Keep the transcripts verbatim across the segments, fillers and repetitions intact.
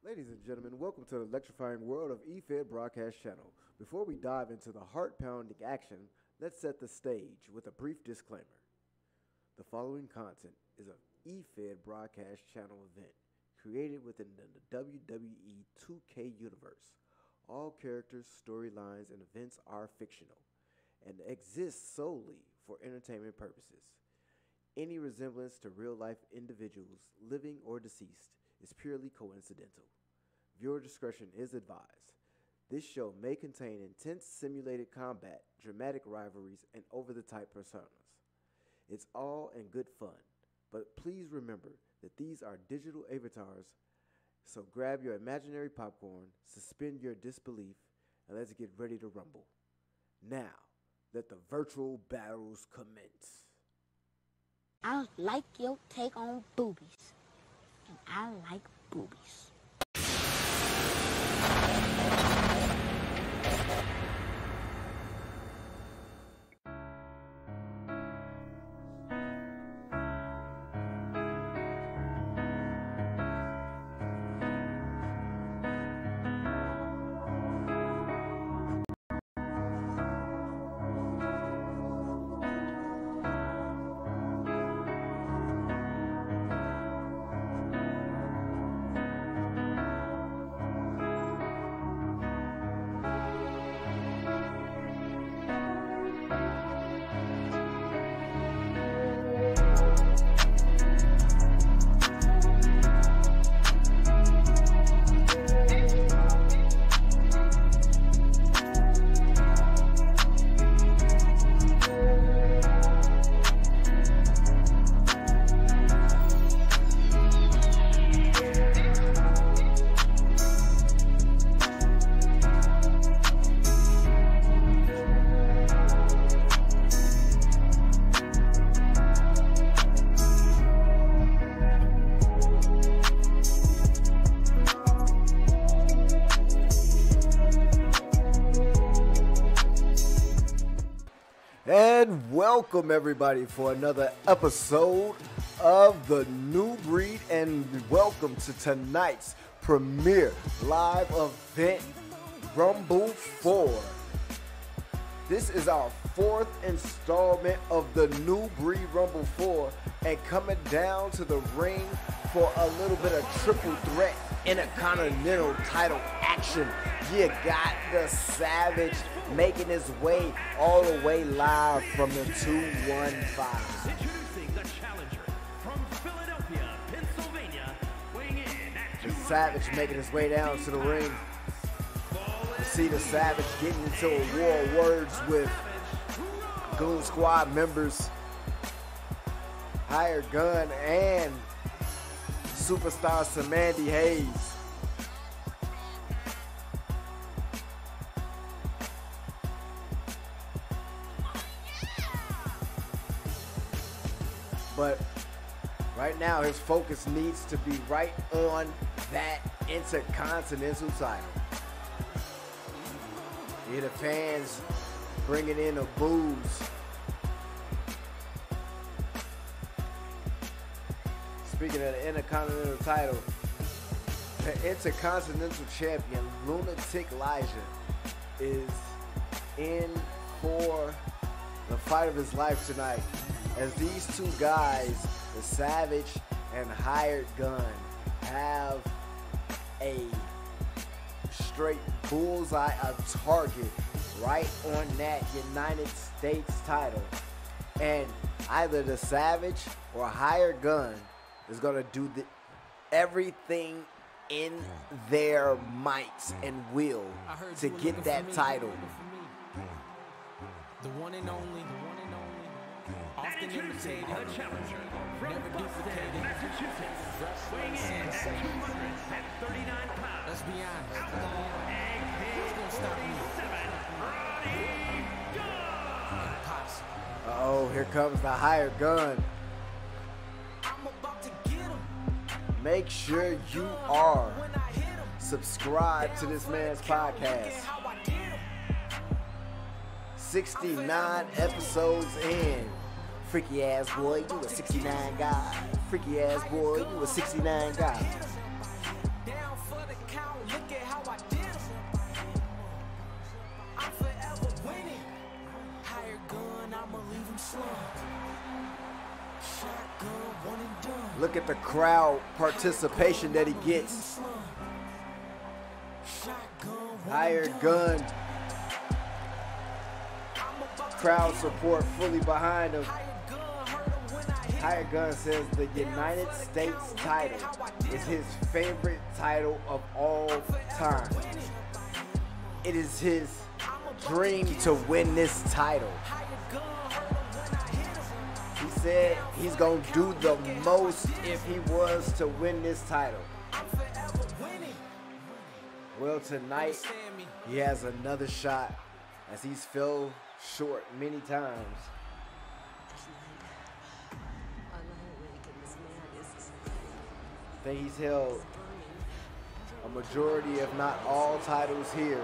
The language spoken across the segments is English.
Ladies and gentlemen, welcome to the electrifying world of E F E D Broadcast Channel. Before we dive into the heart-pounding action, let's set the stage with a brief disclaimer. The following content is an E F E D Broadcast Channel event created within the W W E two K universe. All characters, storylines, and events are fictional and exist solely for entertainment purposes. Any resemblance to real-life individuals, living or deceased, is purely coincidental. Viewer discretion is advised. This show may contain intense simulated combat, dramatic rivalries, and over-the-top personas. It's all in good fun, but please remember that these are digital avatars, so grab your imaginary popcorn, suspend your disbelief, and let's get ready to rumble. Now, let the virtual battles commence. I like your take on boobies, and I like boobies. And welcome everybody for another episode of the New Breed, and welcome to tonight's premiere live event, Rumble four. This is our fourth installment of the New Breed Rumble four, and coming down to the ring for a little bit of triple threat intercontinental title action. You got the Savage making his way all the way live from the two one five. Introducing the challenger from Philadelphia, Pennsylvania, weighing in at The Savage making his way down to the ring. You see the Savage getting into a war of words with Goon Squad members, Hired Gun, and superstar Samandy Hayes. But right now, his focus needs to be right on that Intercontinental title. You hear the fans bringing in the boos. Speaking of the Intercontinental title, the Intercontinental Champion, Lunatic Lijah, is in for the fight of his life tonight, as these two guys, the Savage and Hired Gun, have a straight bullseye, a target right on that United States title. And either the Savage or Hired Gun is going to do the, everything in their might and will to get that title. The one and only, the one and only. Often introducing imitated, the challenger from never Boston, duplicated. Massachusetts, weighing in at two hundred thirty-nine pounds. Let's be honest. Outlaw Who's gonna stop me? forty-seven, Roddy Gunn. Impossible. Uh-oh, here comes the Hired Gun. I'm about to get him. Make sure you are subscribed to this man's podcast. sixty-nine episodes in. Freaky ass boy, you a sixty-nine guy. Freaky ass boy, you a sixty-nine guy. Down for the Look at the crowd participation that he gets. Hired gun. Crowd support fully behind him. Hired Gun says the United States title is his favorite title of all time. It is his dream to win this title. He said he's going to do the most if he was to win this title. Well, tonight he has another shot as he's fell short many times. I think he's held a majority, if not all, titles here.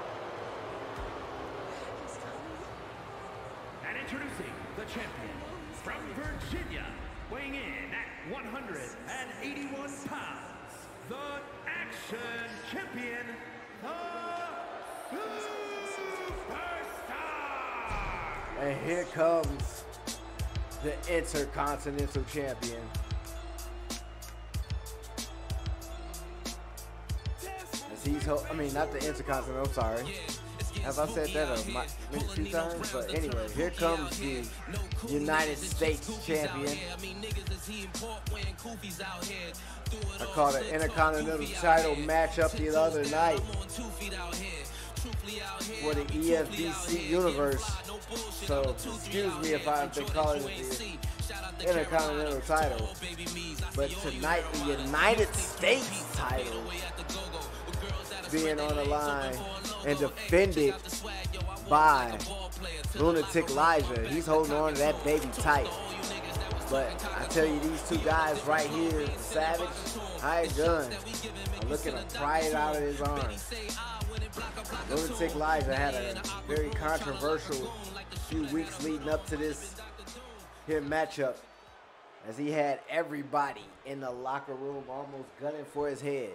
And introducing the champion from Virginia, weighing in at one hundred eighty-one pounds, the Action Champion, the Superstar. And here comes the Intercontinental Champion. As he's, I mean, not the Intercontinental, I'm sorry. Have I said that a few times? But anyway, here comes the United States Champion. I called an Intercontinental title matchup the other night for the E F B C Universe. So excuse me if I've been calling it the Intercontinental title. But tonight, the United States title being on the line and defended by Lunatic Lijah. He's holding on to that baby tight. But I tell you, these two guys right here, Savage, Hired Gun, are looking to pry it out of his arms. Lunatic Lijah had a very controversial few weeks leading up to this here matchup, as he had everybody in the locker room almost gunning for his head.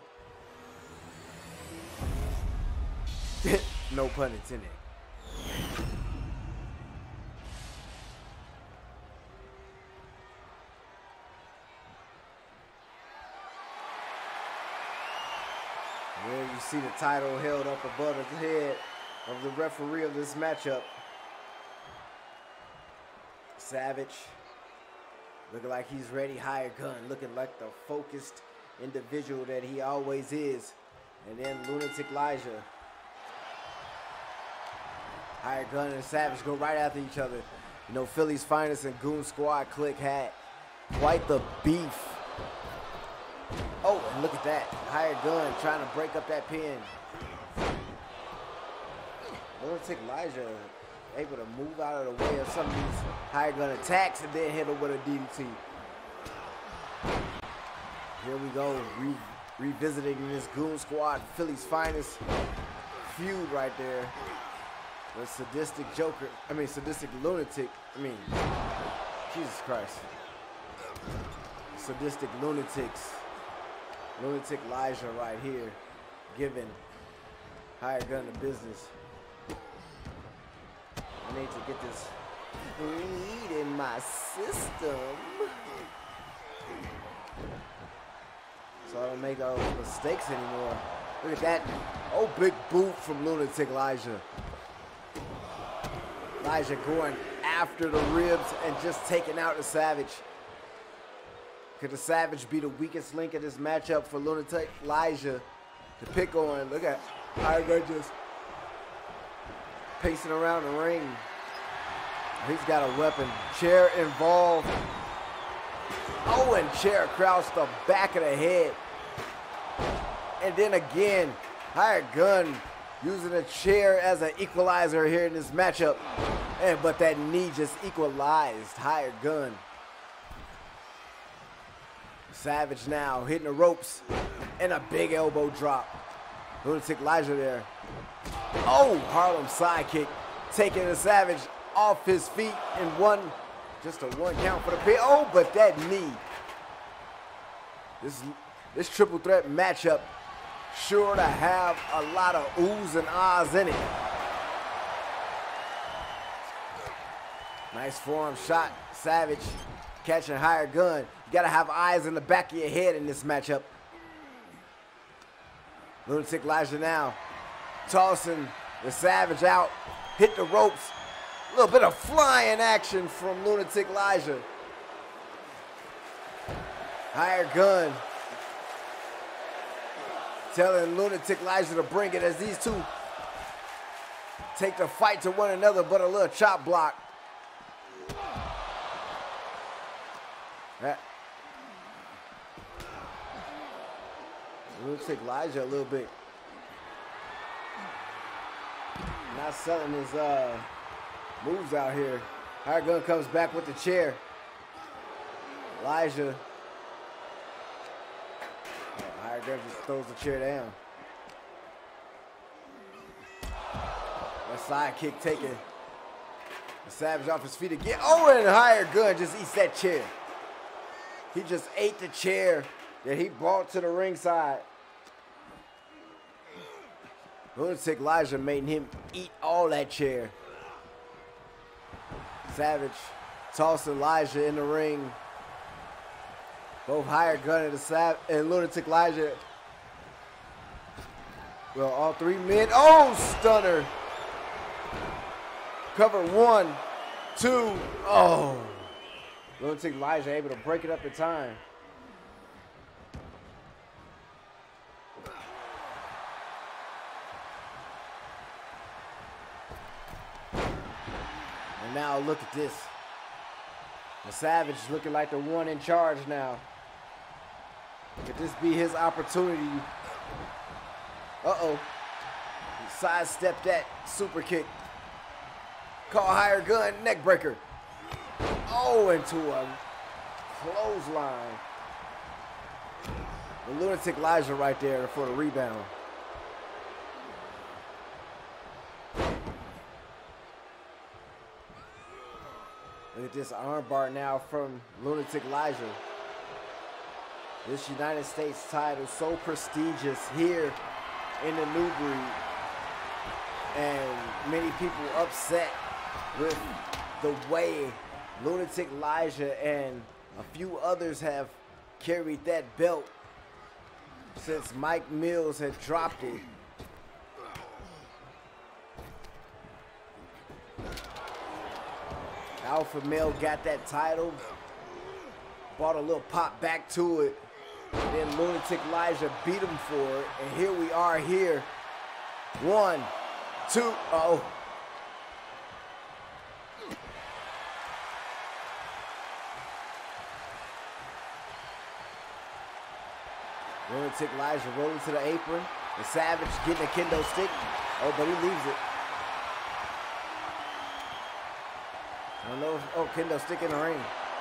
No pun intended. There you see the title held up above the head of the referee of this matchup. Savage looking like he's ready. Hired Gun looking like the focused individual that he always is. And then Lunatic Lijah. Hired Gun and Savage go right after each other. You know, Philly's Finest and Goon Squad Click had quite the beef. Oh, and look at that. Hired Gun trying to break up that pin. Lunatic Lijah able to move out of the way of some of these Hired Gun attacks and then hit him with a D D T. Here we go, re revisiting this Goon Squad Philly's Finest feud right there. The sadistic Joker, I mean sadistic Lunatic, I mean, Jesus Christ. Sadistic Lunatics. Lunatic Lijah right here, giving Hired Gun the business. I need to get this weed in my system so I don't make those mistakes anymore. Look at that. Oh, big boot from Lunatic Lijah. Lijah going after the ribs and just taking out the Savage. Could the Savage be the weakest link in this matchup for Lunatic Lijah to pick on? Look at Hired Gun just pacing around the ring. He's got a weapon. Chair involved. Oh, and chair crouched the back of the head. And then again, Hired Gun using a chair as an equalizer here in this matchup. And but that knee just equalized Hired Gun. Savage now hitting the ropes and a big elbow drop. Lunatic Lijah there. Oh, Harlem sidekick taking the Savage off his feet in one, just a one count for the pin. Oh, but that knee. This, this triple threat matchup sure to have a lot of oohs and ahs in it. Nice forearm shot. Savage catching higher gun. You got to have eyes in the back of your head in this matchup. Lunatic Lijah now tossing the Savage out. Hit the ropes. A little bit of flying action from Lunatic Lijah. Higher gun. Telling Lunatic Lijah to bring it as these two take the fight to one another, but a little chop block. That. Lunatic Lijah a little bit. Not selling his uh, moves out here. Higher gun comes back with the chair. Lijah. Oh, higher gun just throws the chair down. That side kick taken. The Savage off his feet again. Oh, and higher gun just eats that chair. He just ate the chair that he brought to the ringside. Lunatic Lijah made him eat all that chair. Savage tossing Lijah in the ring. Both higher gun and the Sav and Lunatic Lijah. Well, all three men. Oh, stunner. Cover one, two. Oh. Lunatic Lijah able to break it up in time. And now look at this. The Savage looking like the one in charge now. Could this be his opportunity? Uh-oh. He sidestepped that super kick. Call higher gun, neck breaker. Oh, into a clothesline. The Lunatic Lijah right there for the rebound. Look at this armbar now from Lunatic Lijah. This United States title so prestigious here in the new breed. And many people upset with the way Lunatic Lijah and a few others have carried that belt since Mike Mills had dropped it. Alpha Male got that title, brought a little pop back to it, and then Lunatic Lijah beat him for it, and here we are here. One, two, uh oh. Lunatic Lijah rolling to the apron. The Savage getting a kendo stick. Oh, but he leaves it. I don't know if, oh, kendo stick in the ring.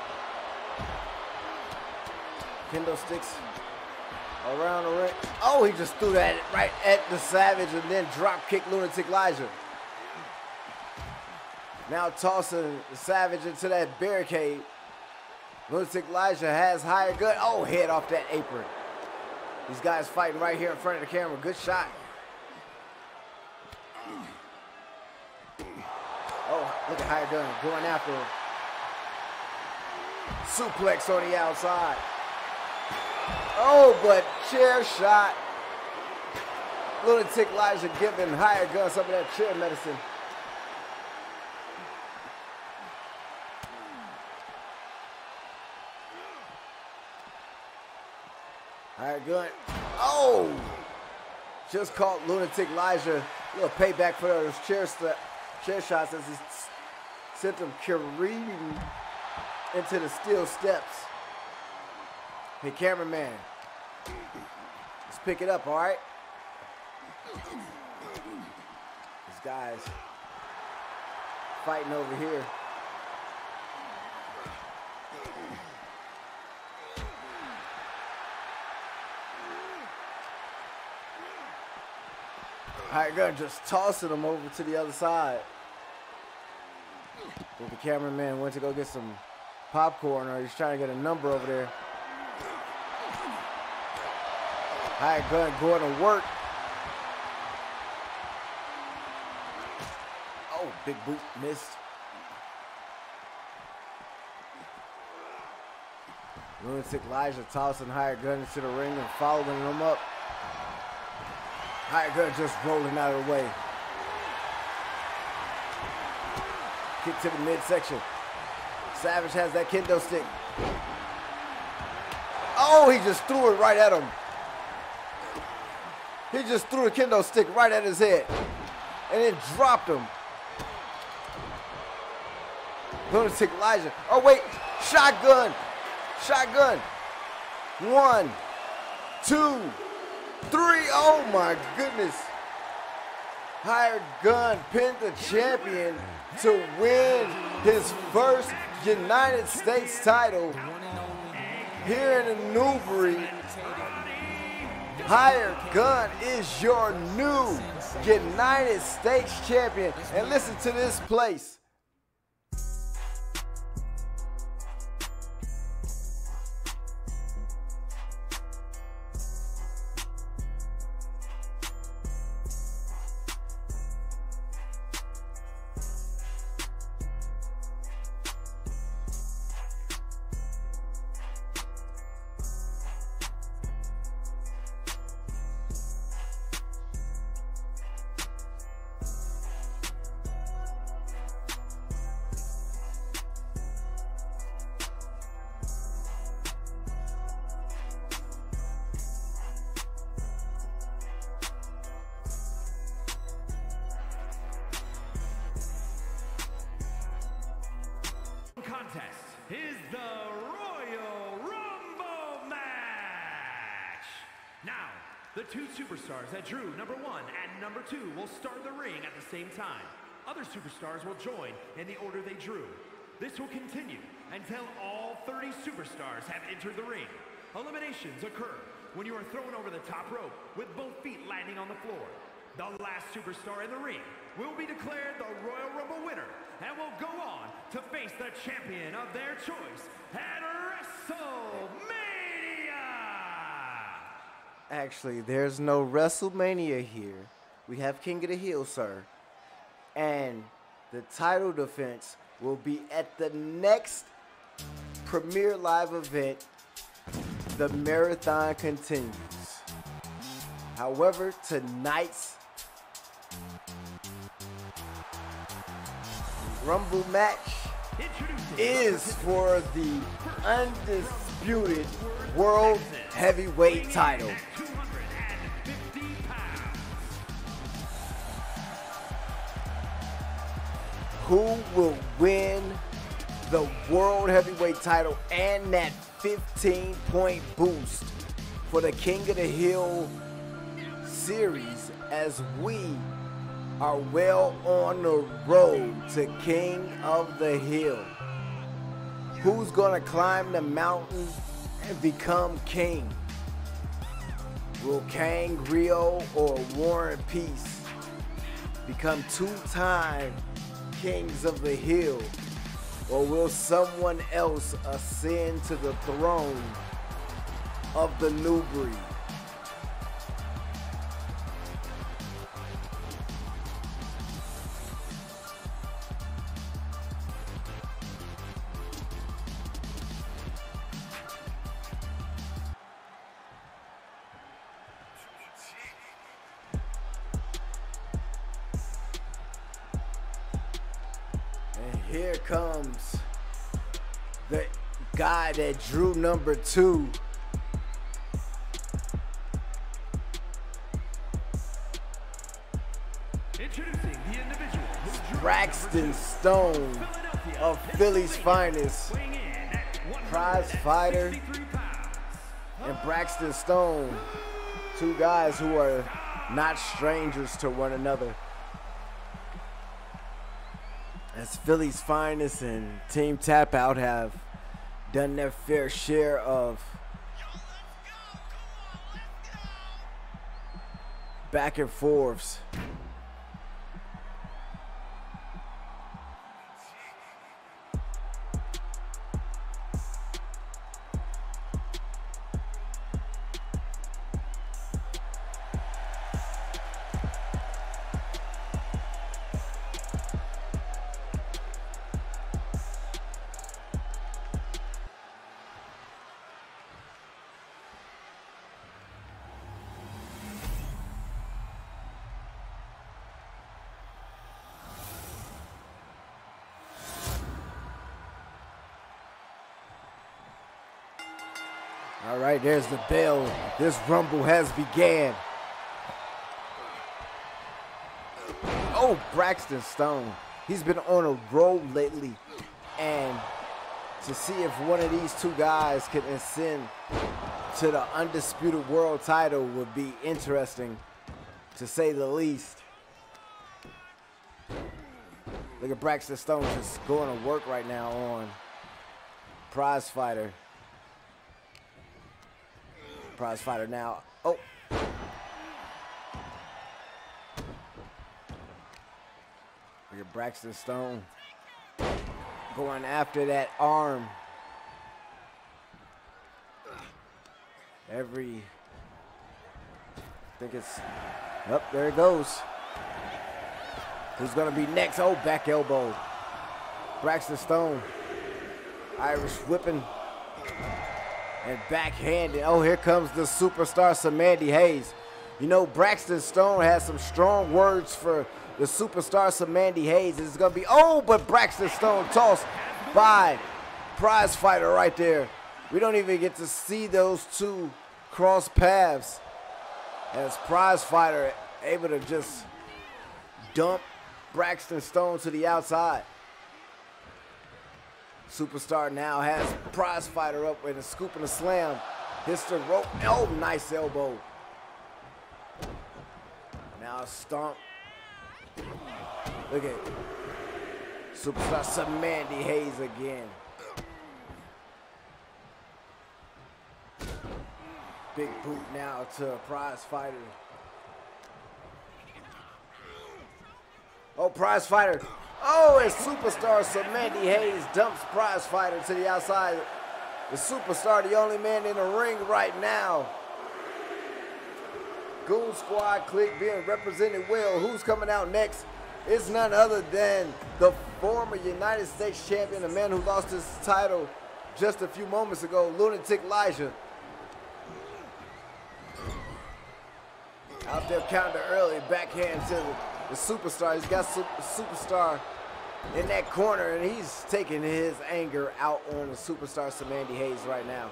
Kendo sticks around the ring. Oh, he just threw that right at the Savage and then drop kicked Lunatic Lijah. Now tossing the Savage into that barricade. Lunatic Lijah has higher gun. Oh, head off that apron. These guys fighting right here in front of the camera. Good shot. Oh, look at higher gun going after him. Suplex on the outside. Oh, but chair shot. Lunatic Lijah giving higher gun some of that chair medicine. Higher gun. Oh! Just caught Lunatic Lijah. A little payback for those chair, chair shots as he sent him careening into the steel steps. Hey, cameraman. Let's pick it up, all right? These guys fighting over here. Higher gun just tossing him over to the other side. I think the cameraman went to go get some popcorn, or he's trying to get a number over there. Higher gun going to work. Oh, big boot missed. Lunatic Lijah tossing Hired Gun into the ring and following him up. Hired Gun just rolling out of the way. Kick to the midsection. Savage has that kendo stick. Oh, he just threw it right at him. He just threw the kendo stick right at his head. And then dropped him. Lunatic Lijah. Oh, wait. Shotgun. Shotgun. One, two, three. Oh, my goodness. Hired Gun pinned the champion to win his first United States title here in Newbury. Hired Gun is your new United States champion. And listen to this place. Contest is the Royal Rumble match. Now, the two superstars that drew number one and number two will start the ring at the same time. Other superstars will join in the order they drew. This will continue until all thirty superstars have entered the ring. Eliminations occur when you are thrown over the top rope with both feet landing on the floor. The last superstar in the ring will be declared the Royal Rumble winner and will go on to face the champion of their choice at WrestleMania. Actually, there's no WrestleMania here. We have King of the Hill, sir. And the title defense will be at the next Premier Live event. The marathon continues. However, tonight's Rumble match is for the Undisputed World Heavyweight title. Who will win the World Heavyweight title and that fifteen point boost for the King of the Hill series as we are well on the road to King of the Hill? Who's gonna climb the mountain and become king? Will Kang Rio or Warren Peace become two-time Kings of the Hill? Or will someone else ascend to the throne of the Newbury? Here comes the guy that drew number two. Introducing the individual who drew Braxton Stone of Philly's finest, prize fighter, and Braxton Stone, two guys who are not strangers to one another. As Philly's finest and Team Tap Out have done their fair share of back and forths. All right, there's the bell. This rumble has began. Oh, Braxton Stone. He's been on a roll lately. And to see if one of these two guys can ascend to the Undisputed World title would be interesting, to say the least. Look at Braxton Stone just going to work right now on Prize Fighter. Prize Fighter now. Oh. Look at Braxton Stone going after that arm. Every, I think it's, up, there it goes. Who's gonna be next? Oh, back elbow. Braxton Stone. Irish whipping and backhanded. Oh, here comes the superstar Samandy Hayes. You know, Braxton Stone has some strong words for the superstar Samandy Hayes. It's gonna be, oh, but Braxton Stone tossed by Prize Fighter right there. We don't even get to see those two cross paths as Prize Fighter able to just dump Braxton Stone to the outside. Superstar now has Prize Fighter up with a scoop and a slam. Hits the rope. Oh, nice elbow. Now a stomp. Look at superstar Samandy Hayes again. Big boot now to Prize Fighter. Oh, Prize Fighter. Oh, and superstar Samandy Hayes dumps Prize Fighter to the outside. The superstar, the only man in the ring right now. Goon Squad clique being represented well. Who's coming out next? It's none other than the former United States champion, the man who lost his title just a few moments ago, Lunatic Lijah. Out there counter early, backhand to the, the superstar. He's got super, superstar in that corner, and he's taking his anger out on the superstar Samandy Hayes right now.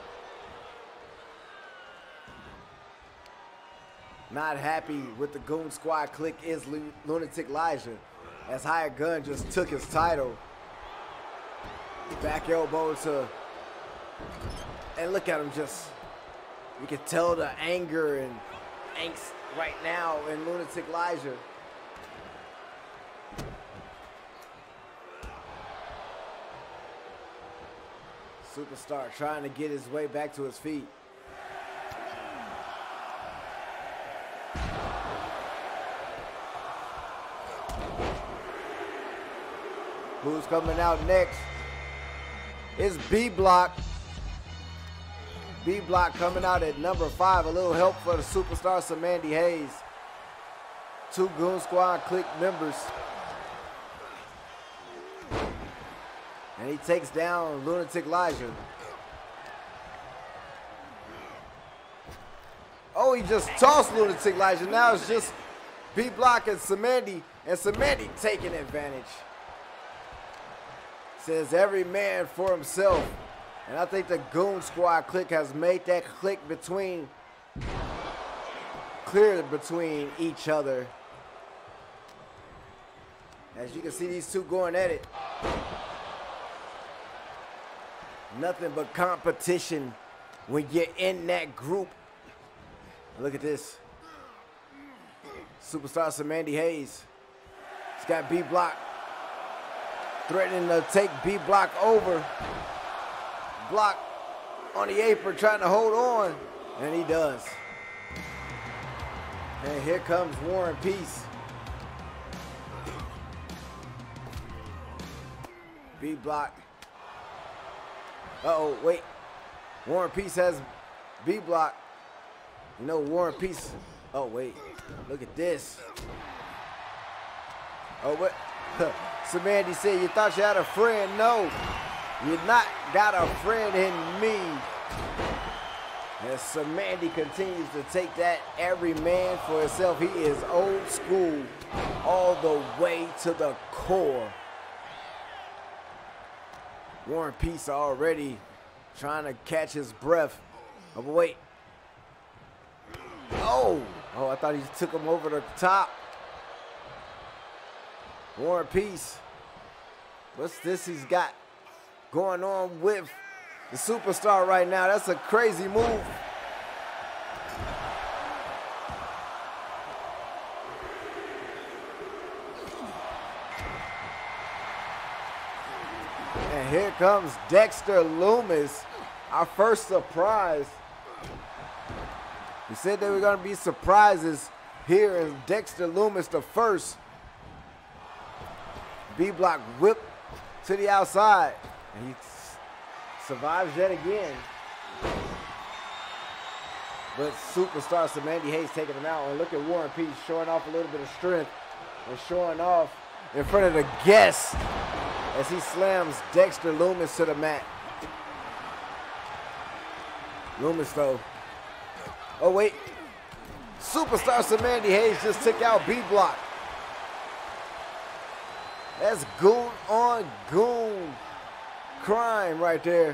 Not happy with the Goon Squad clique is Lunatic Lijah, as Higher Gun just took his title. Back elbow to, and look at him just, you can tell the anger and angst right now in Lunatic Lijah. Superstar trying to get his way back to his feet. Who's coming out next? It's B Block. B Block coming out at number five. A little help for the superstar Samandy Hayes. Two Goon Squad clique members. And he takes down Lunatic Lijah. Oh, he just tossed Lunatic Lijah. Now it's just B Block and Samandy, and Samandy taking advantage. Says every man for himself. And I think the Goon Squad clique has made that click between, clear between each other. As you can see, these two going at it. Nothing but competition when you're in that group. Look at this. Superstar Samandy Hayes. He's got B Block threatening to take B Block over. Block on the apron trying to hold on, and he does. And here comes War and Peace. B Block. Uh-oh, wait. War and Peace has B Block. You know, War and Peace. Oh, wait. Look at this. Oh, what? Samandy said, you thought you had a friend? No. You not got a friend in me. As Samandy continues to take that every man for himself. He is old school all the way to the core. War and Peace already trying to catch his breath Oh, but wait. Oh. Oh, I thought he took him over the top. War and Peace. What's this he's got going on with the superstar right now? That's a crazy move. And here comes Dexter Lumis, our first surprise. We said there were going to be surprises here, and Dexter Lumis the first. B-block whip to the outside, and he survives yet again. But superstar Samandy Hayes taking him out. And look at War and Peace showing off a little bit of strength and showing off in front of the guests as he slams Dexter Lumis to the mat. Lumis though. Oh wait. Superstar Samandy Hayes just took out B-block. That's goon on goon crime right there.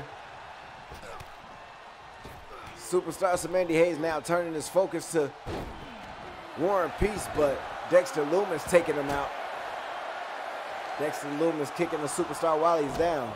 Superstar Samandy Hayes now turning his focus to War and Peace, but Dexter Lumis taking him out. Dexter Lumis kicking the superstar while he's down.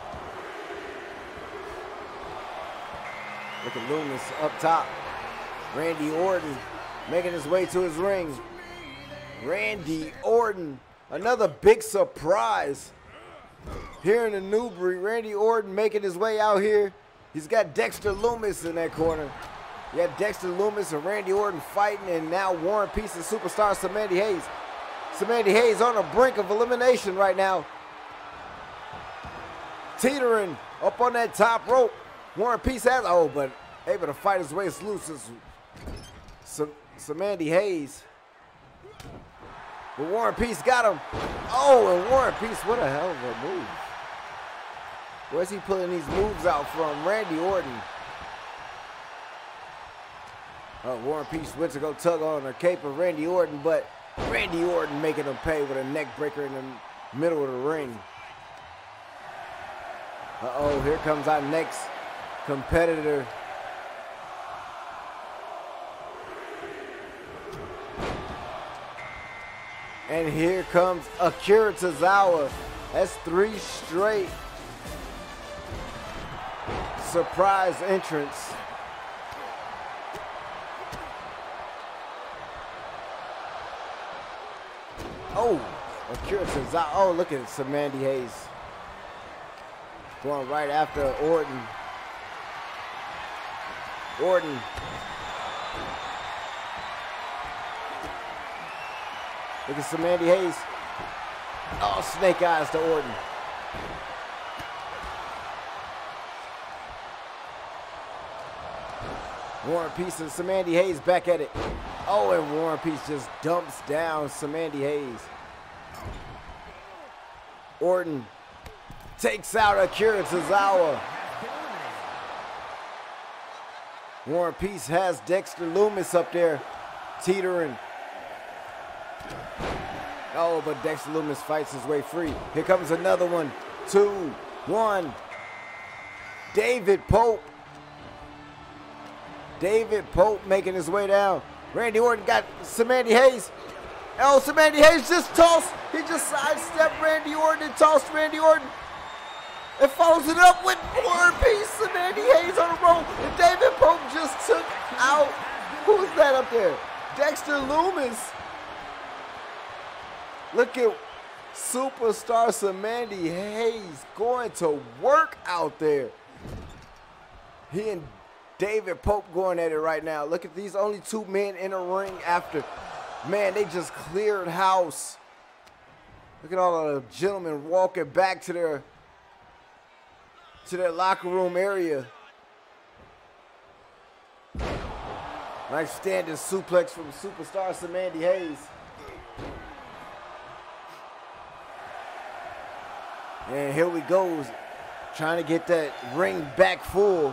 Look at Lumis up top. Randy Orton making his way to his ring. Randy Orton, another big surprise here in the Newbury. Randy Orton making his way out here. He's got Dexter Lumis in that corner. You got Dexter Lumis and Randy Orton fighting, and now War and Peace and superstar Samandy Hayes. Samandy Hayes on the brink of elimination right now. Teetering up on that top rope. War and Peace has, oh, but able to fight his way loose as Samandy Hayes. But War and Peace got him. Oh, and War and Peace, what a hell of a move. Where's he pulling these moves out from? Randy Orton. Oh, War and Peace went to go tug on the cape of Randy Orton, but Randy Orton making him pay with a neck breaker in the middle of the ring. Uh-oh, here comes our next competitor. And here comes Akira Tozawa. That's three straight surprise entrance. Oh, Akira Tozawa. Oh, look at Samandy Hayes. Going right after Orton. Orton. Look at Samandy Hayes. Oh, snake eyes to Orton. War and Peace and Samandy Hayes back at it. Oh, and War and Peace just dumps down Samandy Hayes. Orton takes out Akira Tozawa. War and Peace has Dexter Lumis up there teetering. Oh, but Dexter Lumis fights his way free. Here comes another one. Two, one. David Pope. David Pope making his way down. Randy Orton got Samandy Hayes. Oh, Samandy Hayes just tossed. He just sidestepped Randy Orton and tossed Randy Orton. And follows it up with War and Peace. Samandy Hayes on the roll. And David Pope just took out. Who's that up there? Dexter Lumis. Look at superstar Samandy Hayes going to work out there. He and David Pope going at it right now. Look at these only two men in a ring after. Man, they just cleared house. Look at all of the gentlemen walking back to their to their locker room area. Nice standing suplex from superstar Samandy Hayes. And here we go, trying to get that ring back full.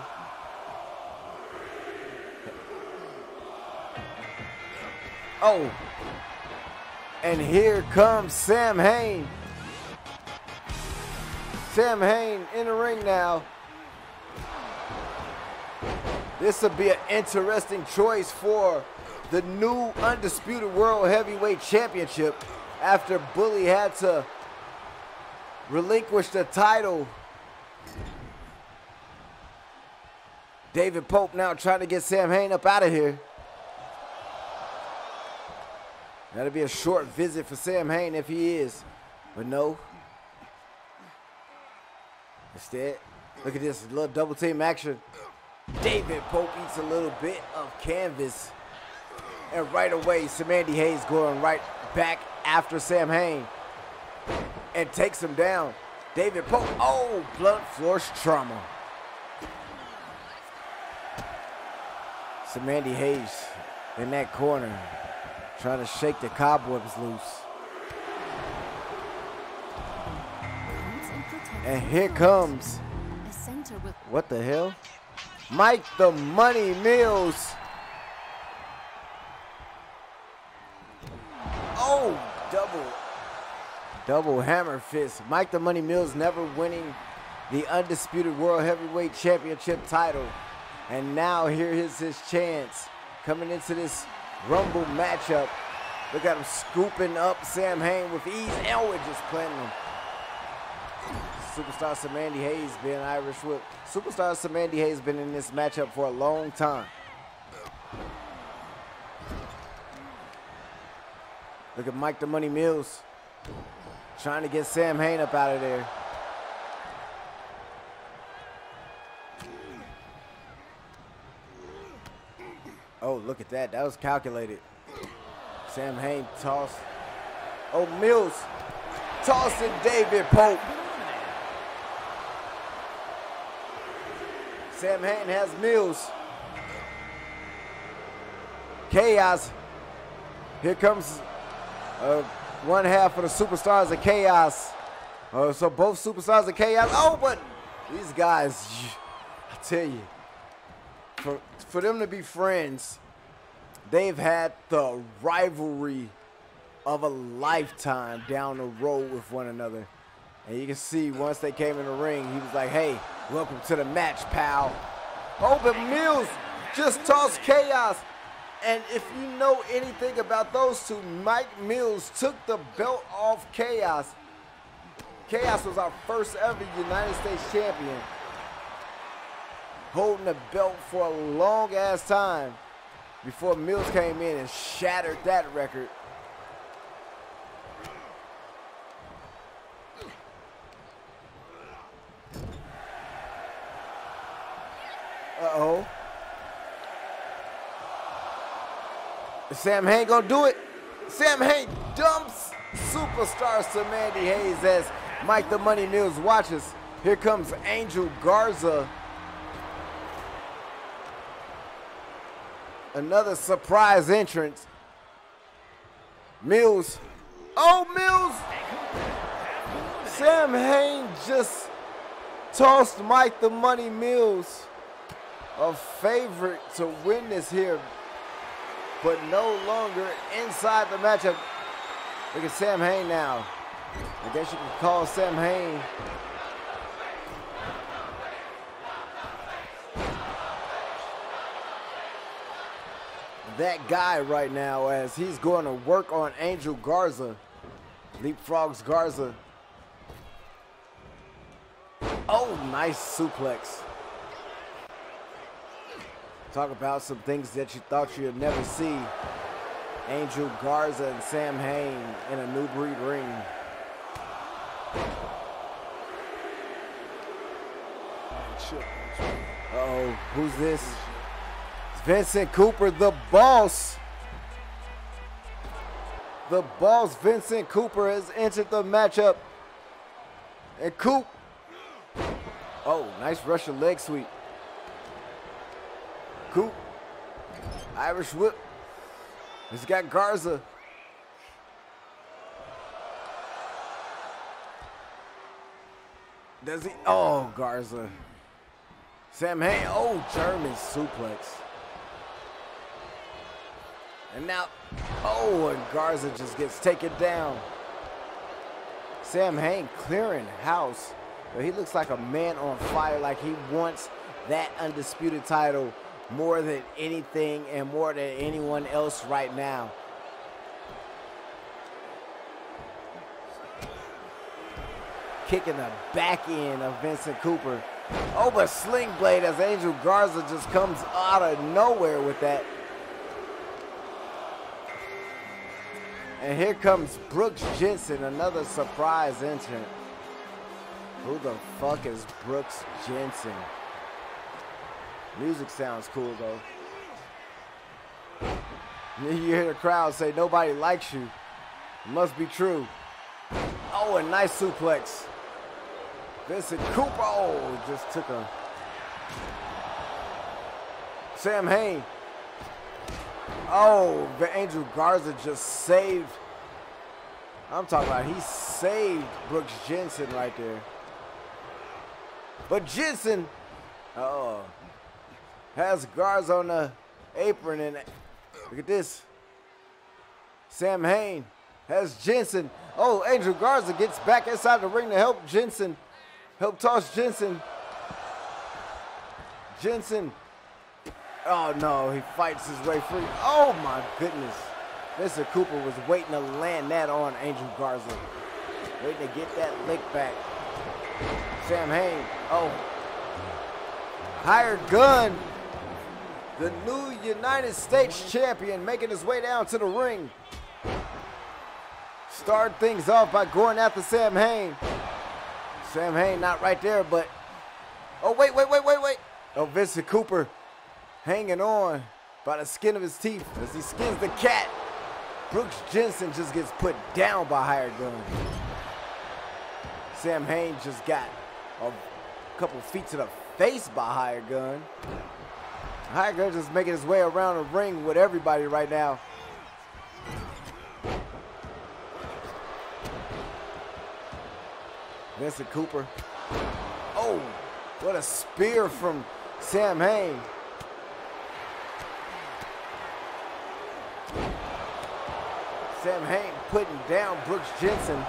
Oh, and here comes Sam Hain. Sam Hain in the ring now. This will be an interesting choice for the new Undisputed World Heavyweight Championship after Bully had to relinquish the title. David Pope now trying to get Sam Hain up out of here. That'll be a short visit for Sam Hain if he is, but no. Instead, look at this little double team action. David Pope eats a little bit of canvas. And right away, Samandy Hayes going right back after Sam Hain and takes him down. David Pope, oh, blunt force trauma. Samandy Hayes in that corner trying to shake the cobwebs loose. And here comes, what the hell? Mike the Money Mills. Oh, double, double hammer fist. Mike the Money Mills never winning the Undisputed World Heavyweight Championship title. And now here is his chance coming into this Rumble matchup. Look at him scooping up Sam Hain with ease. Elwood just planting him. Superstar Samandy Hayes being Irish whip. Superstar Samandy Hayes been in this matchup for a long time. Look at Mike the Money Mills trying to get Sam Hain up out of there. Oh, look at that. That was calculated. Sam Hain tossed. Oh, Mills tossing David Pope. Sam Hain has Mills. Chaos. Here comes uh, one half of the Superstars of Chaos. Uh, so both Superstars of Chaos. Oh, but these guys, I tell you, for, for them to be friends, they've had the rivalry of a lifetime down the road with one another. And you can see once they came in the ring, he was like, hey, welcome to the match, pal. Oh, but Mills just tossed Chaos. And if you know anything about those two, Mike Mills took the belt off Chaos. Chaos was our first ever United States champion, holding the belt for a long ass time before Mills came in and shattered that record. Uh-oh. Is Sam Hain gonna do it? Sam Hain dumps Superstar Samandy Hayes as Mike the Money Mills watches. Here comes Angel Garza. Another surprise entrance. Mills. Oh, Mills! Sam Hain just tossed Mike the Money Mills, a favorite to win this here, but no longer inside the matchup. Look at Sam Hain now. I guess you can call Sam Hain that guy right now, as he's going to work on Angel Garza. Leapfrogs Garza. Oh, nice suplex. Talk about some things that you thought you'd never see. Angel Garza and Sam Hain in a new breed ring. Uh-oh, who's this? It's Vincent Cooper, the boss. The boss, Vincent Cooper, has entered the matchup. And Coop. Oh, nice Russian leg sweep. Coop. Irish whip. He's got Garza. Does he? Oh, Garza. Sam Hain. Oh, German suplex. And now, oh, and Garza just gets taken down. Sam Hain clearing house. But he looks like a man on fire, like he wants that undisputed title more than anything and more than anyone else right now. Kicking the back end of Vincent Cooper. Oh, but sling blade as Angel Garza just comes out of nowhere with that. And here comes Brooks Jensen, another surprise entrant. Who the fuck is Brooks Jensen? Music sounds cool though. You hear the crowd say nobody likes you. It must be true. Oh, a nice suplex. Vincent Cooper, oh, just took a. Sam Hain. Oh, the Angel Garza just saved. I'm talking about he saved Brooks Jensen right there. But Jensen, oh, has Garza on the apron, and look at this. Sam Hain has Jensen. Oh, Angel Garza gets back inside the ring to help Jensen. Help toss Jensen. Jensen. Oh no, he fights his way free. Oh my goodness. Mister Cooper was waiting to land that on Angel Garza. Waiting to get that lick back. Sam Hain. Oh. Hired Gun. The new United States champion making his way down to the ring. Start things off by going after Sam Hain. Sam Hain not right there, but oh wait, wait, wait, wait, wait. Oh, Vincent Cooper hanging on by the skin of his teeth as he skins the cat. Brooks Jensen just gets put down by Hired Gun. Sam Hain just got a couple feet to the face by Hired Gun. Hired Gun just making his way around the ring with everybody right now. Vincent Cooper. Oh, what a spear from Sam Hain. Sam Hain putting down Brooks Jensen.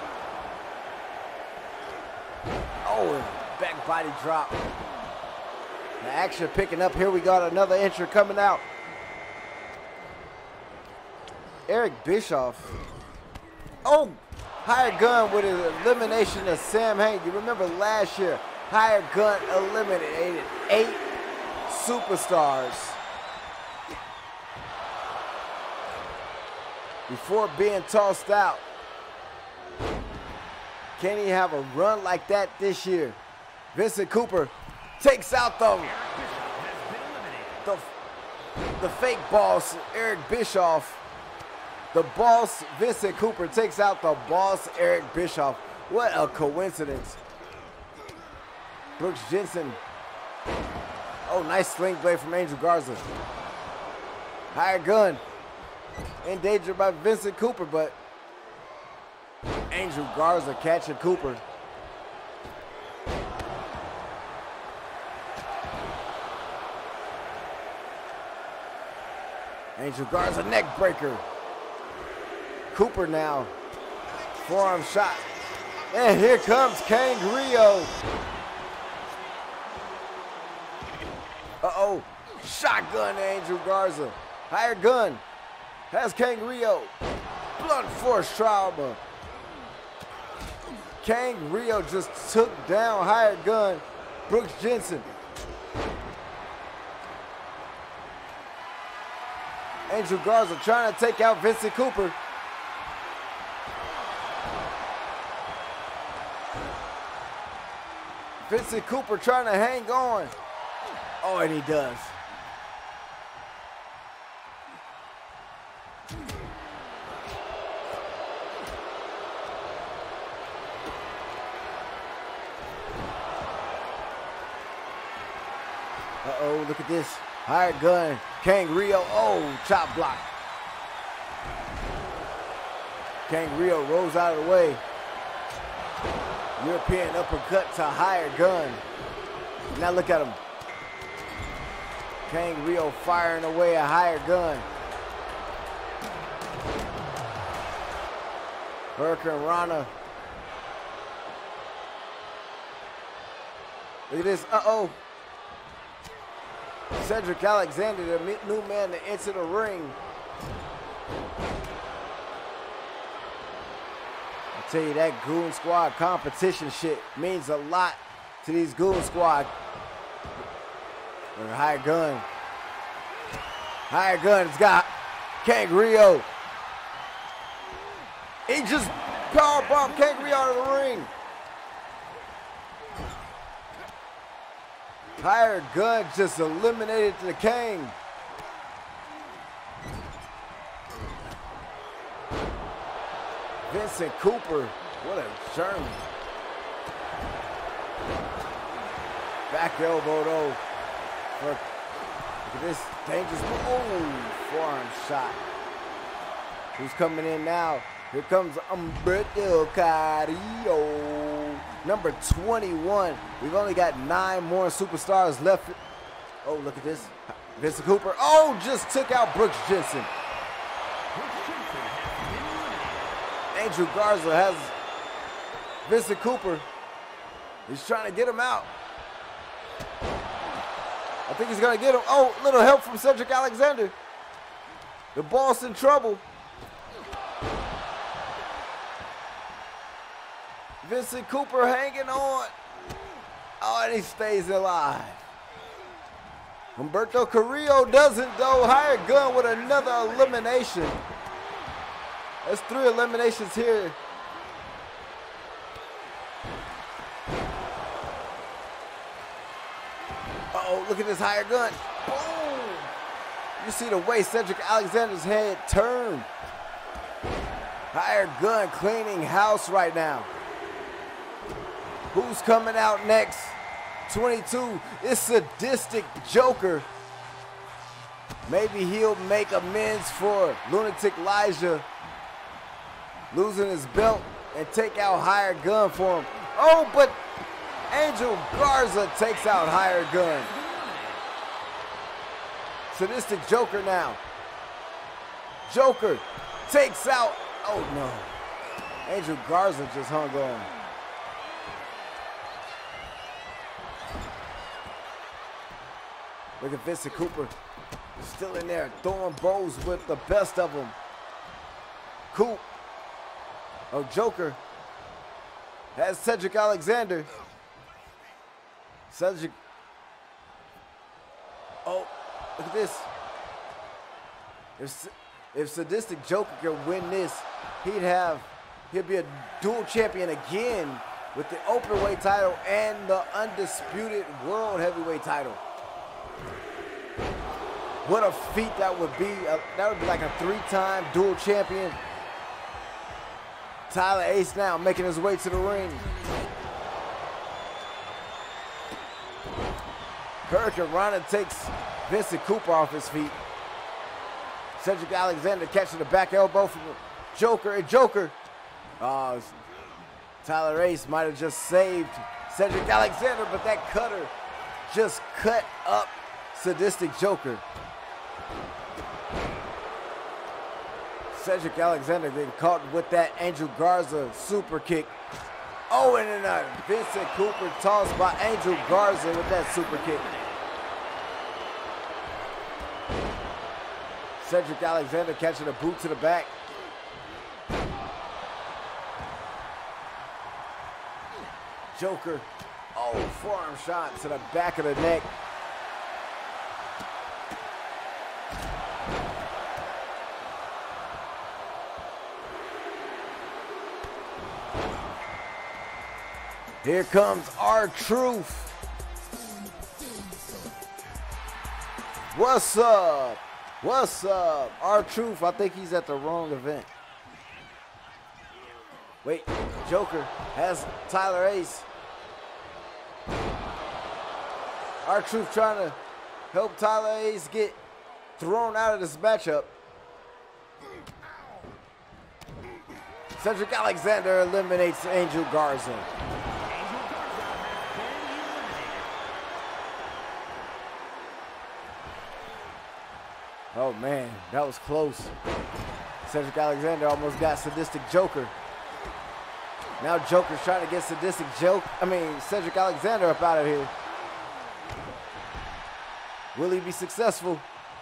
Oh, and back body drop. The action picking up. Here we got another entry coming out. Eric Bischoff. Oh, Hired Gun with his elimination of Sam Hain. You remember last year, Hired Gun eliminated eight superstars before being tossed out. Can he have a run like that this year? Vincent Cooper takes out the, the, the fake boss, Eric Bischoff. The boss, Vincent Cooper, takes out the boss, Eric Bischoff. What a coincidence. Brooks Jensen. Oh, nice sling blade from Angel Garza. Hired Gun. In danger by Vincent Cooper, but Angel Garza catching Cooper. Angel Garza neck breaker. Cooper now, forearm shot. And here comes King Rio. Uh-oh, shotgun to Angel Garza. Hired Gun has King Rio. Blunt force trauma. King Rio just took down Hired Gun. Brooks Jensen. Angel Garza trying to take out Vincent Cooper. Vincent Cooper trying to hang on. Oh, and he does. Uh-oh, look at this. Hired Gun, King Rio. Oh, chop block. King Rio rolls out of the way. European uppercut to Hired Gun. Now look at him. King Rio firing away a Hired Gun. Hurricane Rana. Look at this. Uh-oh. Cedric Alexander, the new man to enter the ring. I tell you, that Goon Squad competition shit means a lot to these Goon Squad. Higher gun. Higher gun. It's got Kangaroo. He just power bombed Kangaroo out of the ring. Higher gun just eliminated the Kang. Vincent Cooper, what a journey. Back elbow though. For, look at this dangerous move. Oh, forearm shot. Who's coming in now? Here comes Undisputed Lijah, number twenty-one. We've only got nine more superstars left. Oh, look at this. Vincent Cooper. Oh, just took out Brooks Jensen. Angel Garza has Vincent Cooper. He's trying to get him out. I think he's going to get him. Oh, little help from Cedric Alexander. The boss in trouble. Vincent Cooper hanging on. Oh, and he stays alive. Humberto Carrillo doesn't, though. Higher gun with another elimination. That's three eliminations here. Uh-oh, look at this higher gun. Boom! You see the way Cedric Alexander's head turned. Higher gun cleaning house right now. Who's coming out next? twenty-two, it's Sadistic Joker. Maybe he'll make amends for Lunatic Lijah losing his belt and take out Higher Gun for him. Oh, but Angel Garza takes out Higher Gun. Sadistic Joker now. Joker takes out, oh no. Angel Garza just hung on. Look at Vincent Cooper still in there throwing bows with the best of them. Coop. Oh, Joker has Cedric Alexander. Cedric. Oh, look at this. If, if Sadistic Joker could win this, he'd have, he'd be a dual champion again with the openweight title and the Undisputed World Heavyweight title. What a feat that would be. Uh, that would be like a three-time dual champion. Tyler Ace now making his way to the ring. Hurricane Rana takes Vincent Cooper off his feet. Cedric Alexander catching the back elbow from Joker. And Joker. Uh, Tyler Ace might have just saved Cedric Alexander, but that cutter just cut up Sadistic Joker. Cedric Alexander getting caught with that Angel Garza super kick. Oh, and then uh, Vincent Cooper tossed by Angel Garza with that super kick. Cedric Alexander catching a boot to the back. Joker, oh, forearm shot to the back of the neck. Here comes R-Truth. What's up? What's up? R-Truth, I think he's at the wrong event. Wait, Joker has Tyler Ace. R-Truth trying to help Tyler Ace get thrown out of this matchup. Cedric Alexander eliminates Angel Garza. Oh man, that was close. Cedric Alexander almost got Sadistic Joker. Now Joker's trying to get Sadistic Joke, I mean Cedric Alexander up out of here. Will he be successful?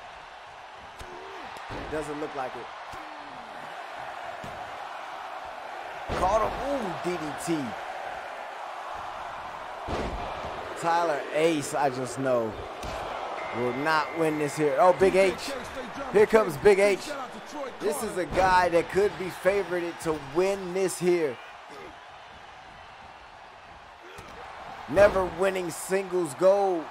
Doesn't look like it. Caught him. Ooh, D D T. Tyler Ace, I just know, will not win this here. Oh, Big H. Here comes Big H. This is a guy that could be favorited to win this here. Never winning singles gold.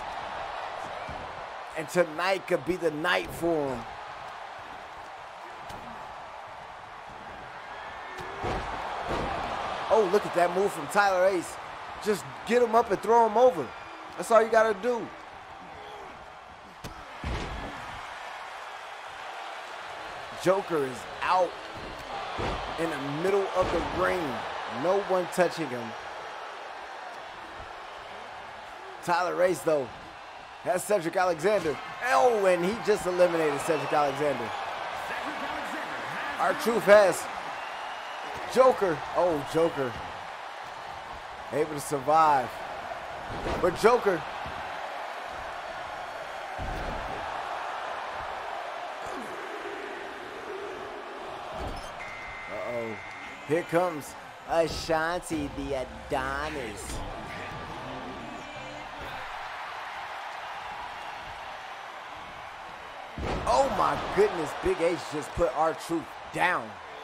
And tonight could be the night for him. Oh, look at that move from Tyler Ace. Just get him up and throw him over. That's all you gotta do. Joker is out in the middle of the ring. No one touching him. Tyler Ace, though, has Cedric Alexander. Oh, and he just eliminated Cedric Alexander. R-Truth has Joker. Oh, Joker. Able to survive. But Joker. Uh-oh. Here comes Ashanti, the Adonis. Oh my goodness, Big H just put R-Truth down.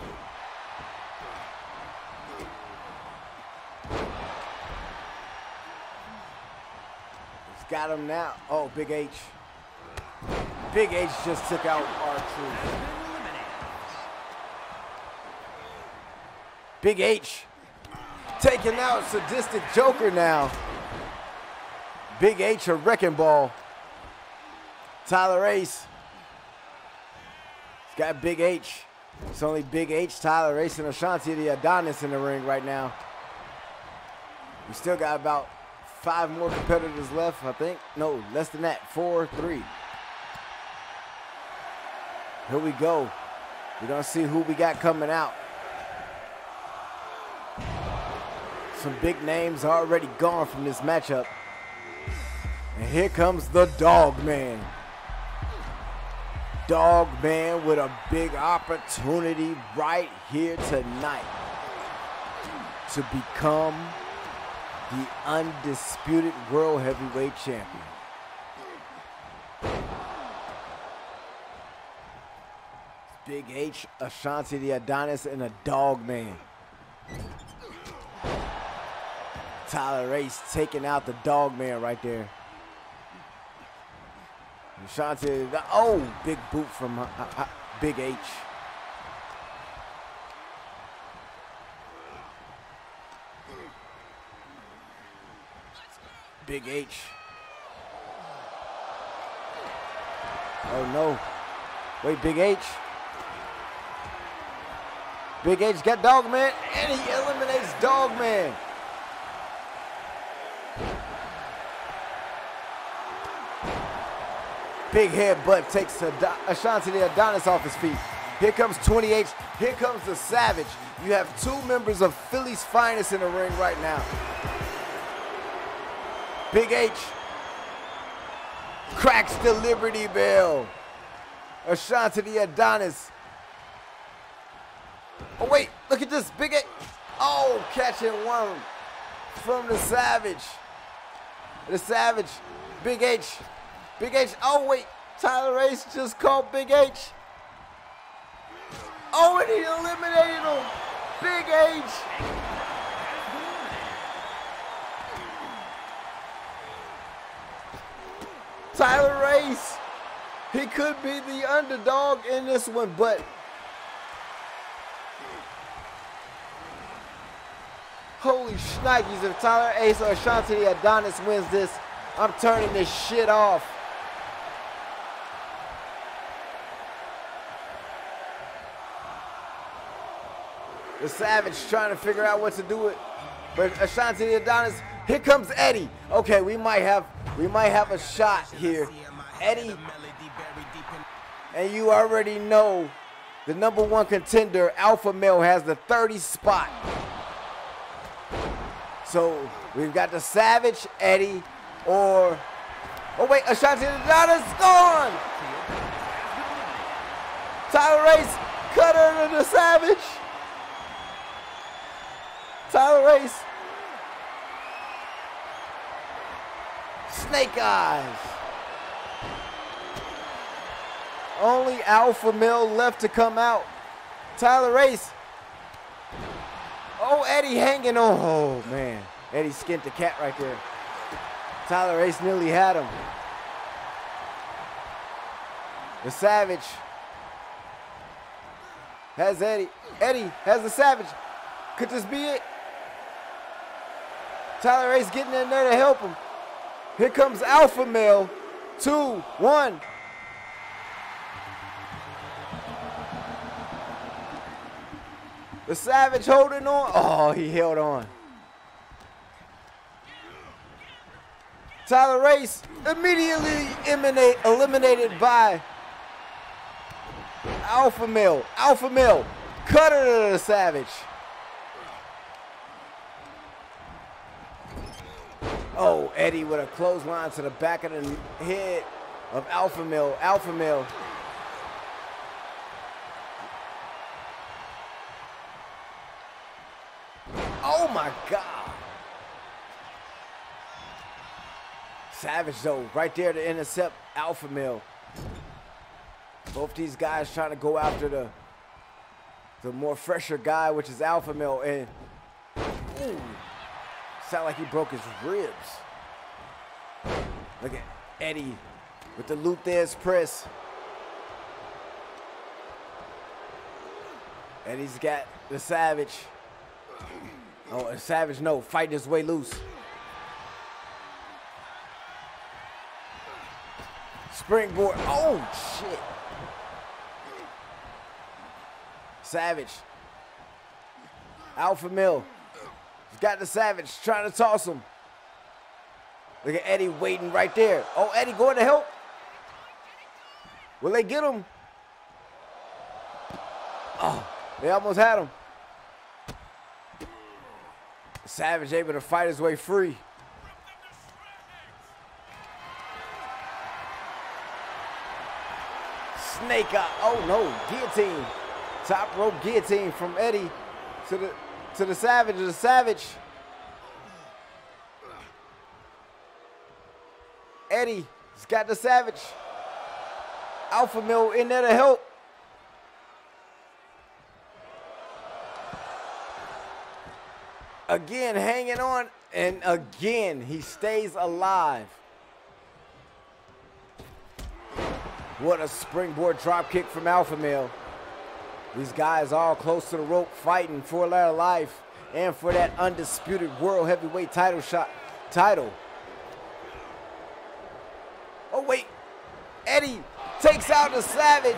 He's got him now. Oh, Big H. Big H just took out R-Truth. Big H taking out Sadistic Joker now. Big H a wrecking ball. Tyler Ace. He's got Big H. It's only Big H, Tyler Ace, and Ashanti the Adonis in the ring right now. We still got about five more competitors left, I think. No, less than that. Four, three. Here we go. We're going to see who we got coming out. Some big names already gone from this matchup. And here comes the Dog Man. Dog Man with a big opportunity right here tonight to become the Undisputed World Heavyweight Champion. Big H, Ashanti the Adonis, and a Dog Man. Tyler Ace taking out the Dog Man right there. Ashanti, oh, big boot from uh, uh, Big H. Big H. Oh no. Wait, Big H. Big H got Dog Man, and he eliminates Dog Man. Big headbutt takes Ashanti the Adonis off his feet. Here comes twenty-eight. Here comes the Savage. You have two members of Philly's finest in the ring right now. Big H cracks the Liberty Bell. Ashanti the Adonis. Oh wait, look at this, Big H. Oh, catching one from the Savage. The Savage, Big H. Big H, oh wait, Tyler Ace just caught Big H. Oh, and he eliminated him. Big H. Tyler Ace, he could be the underdog in this one, but holy shnikes, if Tyler Ace or Ashanti the Adonis wins this, I'm turning this shit off. The Savage trying to figure out what to do with, but Ashanti the Adonis. Here comes Eddie. Okay, we might have we might have a shot here. Eddie, and you already know the number one contender, Alpha Male, has the thirty spot. So we've got the Savage, Eddie, or Oh, wait, a shot to the dot is gone. Tyler Race, cutter to the Savage. Tyler Race. Snake eyes. Only alpha male left to come out. Tyler Race. Oh, Eddie hanging on. Oh, man. Eddie skinned the cat right there. Tyler Race nearly had him. The Savage has Eddie. Eddie has the Savage. Could this be it? Tyler Race getting in there to help him. Here comes Alpha Male. Two, one. The Savage holding on. Oh, he held on. Tyler Race immediately eliminate, eliminated by Alpha Male. Alpha Male. Cutter to the Savage. Oh, Eddie with a clothesline to the back of the head of Alpha Male. Alpha Male. Oh my God. Savage though, right there to intercept Alpha Male. Both these guys trying to go after the the more fresher guy, which is Alpha Male, and ooh, sound like he broke his ribs. Look at Eddie with the Luthez press. Eddie's got the Savage. Oh, and Savage, no, fighting his way loose. Springboard, oh shit. Savage. Alpha Male. He's got the Savage, trying to toss him. Look at Eddie waiting right there. Oh, Eddie going to help. Will they get him? Oh, they almost had him. Savage able to fight his way free. Snake eye. Oh no, guillotine. Top rope guillotine from Eddie to the to the Savage. To the Savage. Eddie's got the Savage. Alpha Male in there to help. Again, hanging on, and again, he stays alive. What a springboard drop kick from Alpha Male. These guys all close to the rope fighting for their life and for that Undisputed World Heavyweight title shot title. Oh, wait. Eddie takes out the Savage.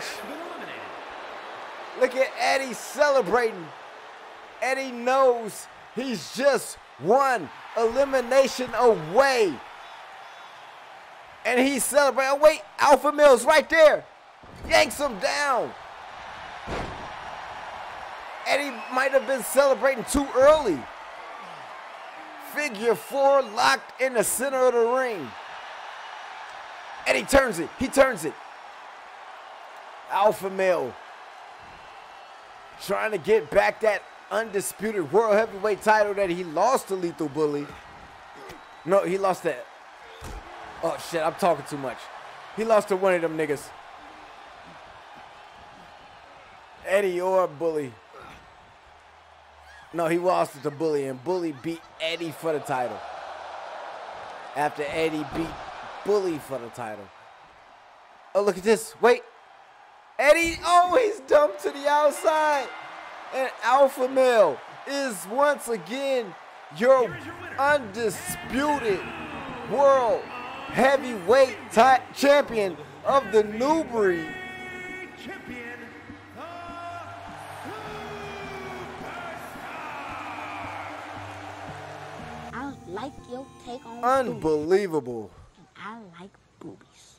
Look at Eddie celebrating. Eddie knows he's just one elimination away. And he's celebrating. Oh, wait, Alpha Male's right there. Yanks him down. Eddie might have been celebrating too early. Figure four locked in the center of the ring. Eddie turns it. He turns it. Alpha Male trying to get back that Undisputed World Heavyweight title that he lost to Lethal Bully. No, he lost that. Oh, shit, I'm talking too much. He lost to one of them niggas. Eddie or Bully. No, he lost it to Bully, and Bully beat Eddie for the title. After Eddie beat Bully for the title. Oh, look at this. Wait. Eddie, oh, he's dumped to the outside. And Alpha Male is once again your, your Undisputed World Heavyweight Champion of the New Breed. Champion, I like your take on Unbelievable. boobies. I like boobies.